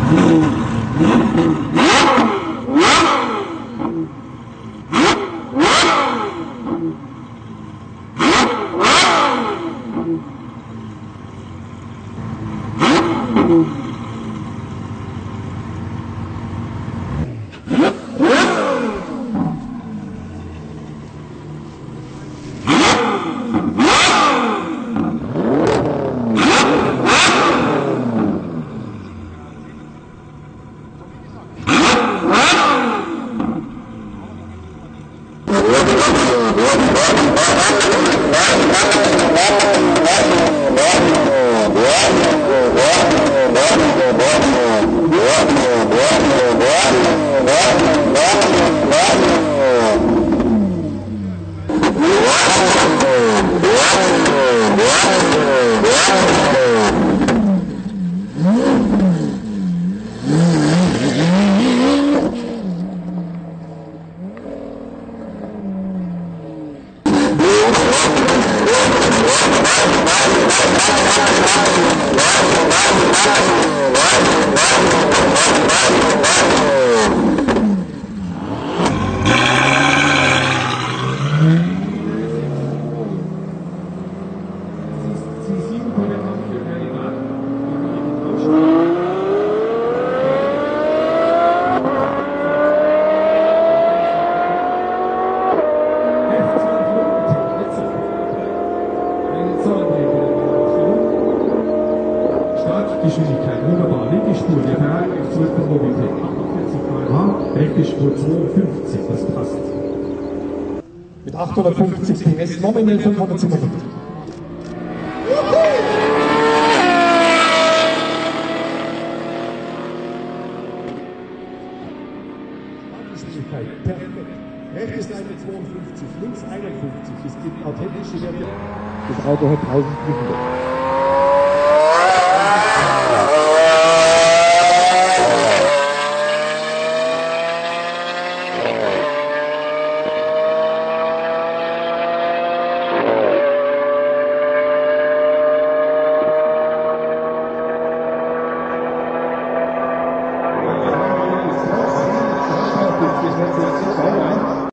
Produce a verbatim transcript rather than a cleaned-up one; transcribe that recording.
Geschwindigkeit, wunderbar. Linke Spur, der Ferrari auf zwölf Mobilität, achtundvierzig Kilometer pro Stunde, rechte Spur zweiundfünfzig, das passt. Mit achthundertfünfzig P S, nominell fünfhundertsiebenundfünfzig. Geschwindigkeit, perfekt. Rechte Seite zweiundfünfzig, links einundfünfzig, es gibt authentische Werte. Das Auto hat tausendvierhundert.